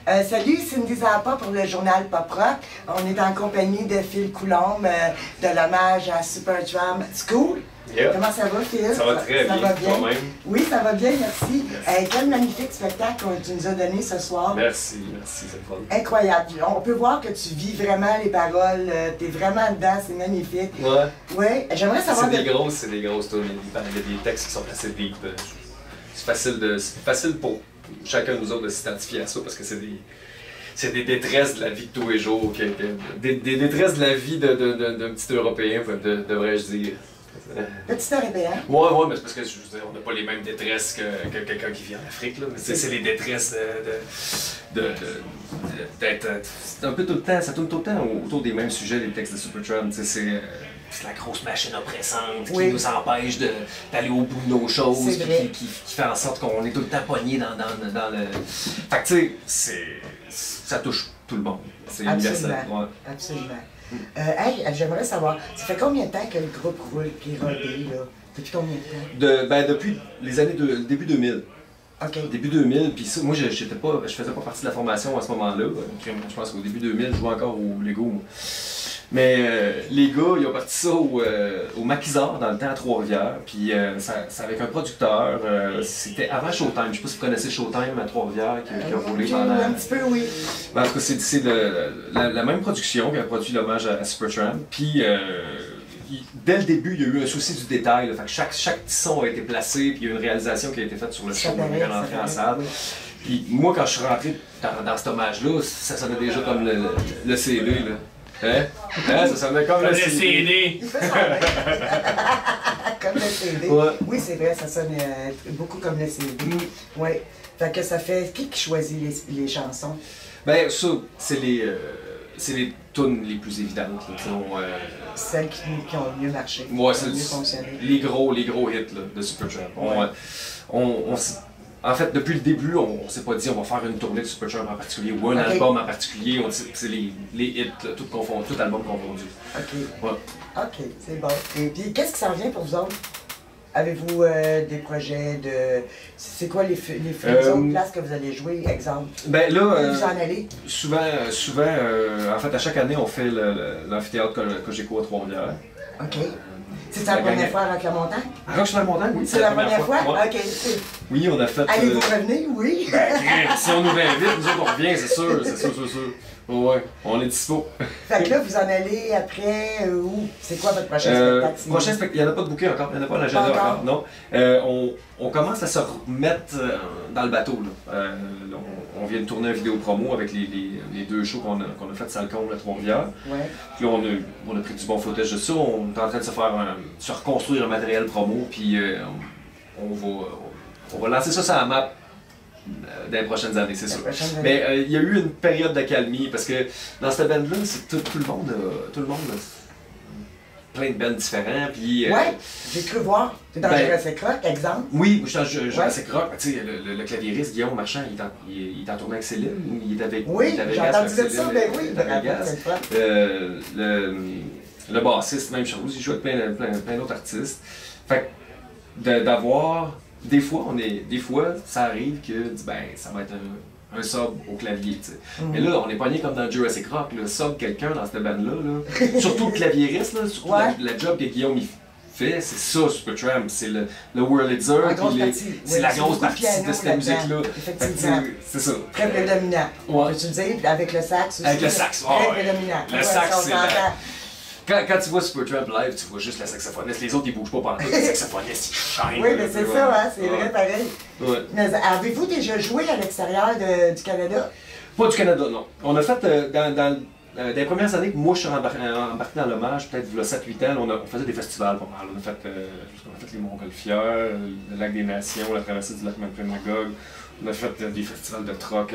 Salut, Cindy Zappa pour le journal Pop Rock. On est en compagnie de Phil Coulombe de l'hommage à Supertramp School. Yep. Comment ça va, Phil? Ça va très bien, toi-même? Oui, ça va bien, merci. Quel magnifique spectacle tu nous as donné ce soir. Merci, c'est le fun. Incroyable. On peut voir que tu vis vraiment les paroles, t'es vraiment dedans, c'est magnifique. Ouais. Ouais, j'aimerais savoir... C'est des grosses tunes, il y a des textes qui sont assez deep. C'est facile pour chacun de nous autres de s'identifier à ça parce que c'est des détresses de la vie de tous les jours, des détresses de la vie d'un petit Européen, devrais-je dire. Petit Européen? Ouais, mais c'est parce que je veux dire, on n'a pas les mêmes détresses que quelqu'un qui vit en Afrique, là. Mais c'est les détresses d'être un peu tout le temps, ça tourne tout le temps autour des mêmes sujets, les textes de Supertramp. C'est la grosse machine oppressante qui nous empêche d'aller au bout de nos choses, qui fait en sorte qu'on est tout le temps pogné dans le... Fait que tu sais, ça touche tout le monde. C'est universel. Ouais. Absolument. Hey, j'aimerais savoir, ça fait combien de temps que le groupe roule puis rodé, là? Depuis combien de temps? Depuis les années début 2000. OK. Début 2000, puis moi je faisais pas partie de la formation à ce moment-là. Je pense qu'au début 2000, je jouais encore au Lego. Mais les gars, ils ont parti ça au Maquisard dans le temps à Trois-Rivières, puis c'est avec un producteur, c'était avant Showtime, je sais pas si vous connaissez Showtime à Trois-Rivières qui a roulé pendant... Un petit peu, oui. En tout cas, c'est la même production qui a produit l'hommage à Supertramp, puis dès le début, il y a eu un souci du détail, fait que chaque petit son a été placé, puis il y a eu une réalisation qui a été faite sur le show quand on est rentré en salle. Puis moi, quand je suis rentré dans cet hommage-là, ça sonnait déjà comme le CD, là. Hein? Ça sonnait comme le CD. Comme le CD. Ouais. Oui, c'est vrai, ça sonne beaucoup comme le CD. Oui. Fait que ça fait... Qui choisit les chansons? Ben, ça, c'est les tunes les plus évidentes. Celles qui ont le mieux marché. Ouais, qui ont mieux fonctionné. Les gros hits là, de Supertramp. Ouais. En fait, depuis le début, on s'est pas dit on va faire une tournée de Supertramp en particulier ou un album en particulier. C'est les hits, là, tout album confondu. OK. Ouais. OK, c'est bon. Et puis, qu'est-ce qui s'en vient pour vous autres? Avez-vous des projets de... C'est quoi les autres places que vous allez jouer, exemple? Ben là, vous en allez? Souvent, en fait, à chaque année, on fait l'amphithéâtre Cogeco à Trois-Rivières. OK. C'est la première fois à Rock-la-Montagne? À Rock-la-Montagne, oui. C'est la première fois? Ouais. OK. Oui, on a fait... Allez-vous revenir? Oui. Ben, si on nous invite, nous autres, on revient, c'est sûr. Ouais, on est dispo. Fait que là, vous en allez après où? C'est quoi votre prochain spectacle? Prochain spectacle, il n'y en a pas de bouquet encore, il n'y en a pas l'agenda encore, non. On commence à se remettre dans le bateau, là. On vient de tourner une vidéo promo avec les deux shows qu'on a fait de Salcombe à Trois-Rivières. Ouais. Puis là, on a pris du bon footage de ça, on est en train de se reconstruire un matériel promo, puis on va lancer ça sur la map dans les prochaines années, c'est sûr. Mais il y a eu une période d'accalmie parce que dans cette band-là, tout le monde a plein de bands différents. Puis, ouais, j'ai cru voir. T'es dans Jurassic Rock, exemple. Oui, je suis dans Jurassic Rock. Tu sais, le claviériste Guillaume Marchand, il est en tournée avec Céline. Il est avec oui, j'ai entendu dire ça, ben oui, le bassiste, même chose, il joue avec plein d'autres artistes. Fait que d'avoir... Des fois, ça arrive que ça va être un sub au clavier, tu sais. Mais là, on est pogné comme dans Jurassic Rock, le sub quelqu'un dans cette bande-là, surtout le claviériste, là, surtout la job que Guillaume il fait, c'est ça, Supertramp, c'est le Wurlitzer, c'est la grosse partie de cette musique-là. Effectivement. C'est ça. Très prédominant. Ouais. Peux-tu le dire, avec le sax aussi? Avec le sax, très prédominant. Le sax, c'est Quand tu vois Supertramp live, tu vois juste la saxophoniste. Les autres, ils bougent pas pendant tout. Le saxophoniste, il shine. Oui, mais c'est ça, hein, c'est vrai, pareil. Ouais. Mais avez-vous déjà joué à l'extérieur du Canada? Pas du Canada, non. On a fait, dans les premières années que moi je suis embarqué dans l'hommage, peut-être il y a 7-8 ans, on faisait des festivals pas mal. On a fait les Montgolfières, le Lac des Nations, la traversée du lac Magog. On a fait des festivals de troc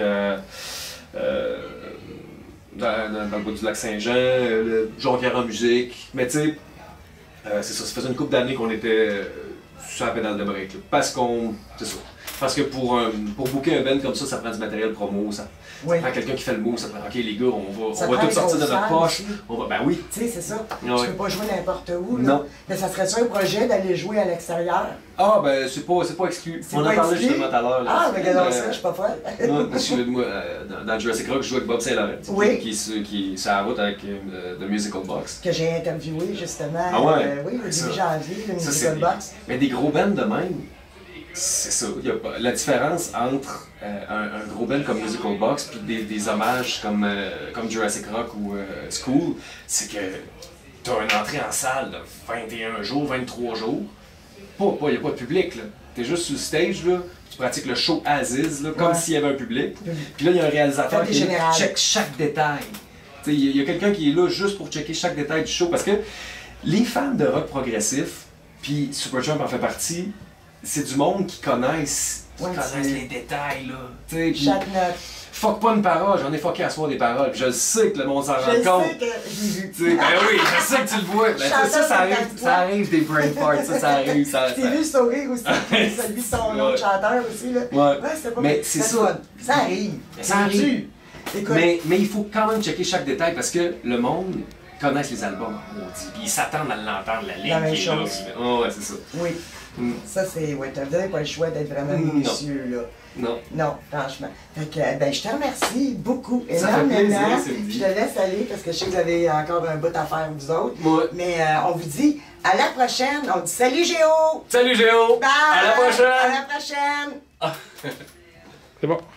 dans le bout du lac Saint-Jean, le Jonquière en musique, mais tu sais, c'est ça, ça faisait une couple d'années qu'on était sur la pédale de break, là, parce qu'on, c'est ça, Parce que pour booker un band comme ça prend du matériel promo, ça prend quelqu'un qui fait le move, ça prend, ok les gars, on va tout sortir de notre poche, ben oui. Tu sais, c'est ça, tu Ouais. peux pas jouer n'importe où, là. Non. Mais ça serait ça un projet d'aller jouer à l'extérieur? Ah ben c'est pas exclu, on en parlait justement tout à l'heure. Ah, mais regarde ça, je suis pas folle. Non, parce que moi, dans Jurassic Rock, je joue avec Bob Saint-Laurent, Oui. qui est sur la route avec The Musical Box. Que j'ai interviewé justement, Ah ouais? oui, le 10 janvier, le Ça, Musical Box. Mais des gros bands de même, c'est ça. Y a pas, la différence entre un gros band comme Musical Box puis des hommages comme Jurassic Rock ou School, c'est que t'as une entrée en salle de 21 jours, 23 jours. Y a pas de public, là. T'es juste sur le stage, là, tu pratiques le show Aziz, là, comme s'il y avait un public. Puis là, il y a un réalisateur qui check chaque détail. Il y a quelqu'un qui est là juste pour checker chaque détail du show. Parce que les fans de rock progressif, puis Supertramp en fait partie, c'est du monde qui connaissent les détails, là. Chaque note. Fuck pas une parole, j'en ai fucké à soir des paroles, puis je sais que le monde s'en rend compte. Je sais que j'ai vu. Ben oui, je sais que tu le vois. Ben, ça arrive des brain farts, ça arrive. T'as vu le sourire aussi, celui de son autre chanteur aussi, là. Ouais, c'était pas mais c'est ça. Ça arrive. Ça arrive. Écoute, mais il faut quand même checker chaque détail parce que le monde connaît les albums, puis ils s'attendent à l'entendre, la ligne qui est là. Oh, ouais, c'est ça. Oui. Ça, c'est. Ouais, vous n'avez pas le choix d'être vraiment minutieux, là. Non. Non, franchement. Fait que, ben, je te remercie beaucoup, Ça fait énormément. plaisir, Je te laisse aller parce que je sais que vous avez encore un bout à faire, vous autres. Ouais. Mais on vous dit à la prochaine. On dit salut Géo! Salut Géo! Bye! À la prochaine! À la prochaine! C'est bon.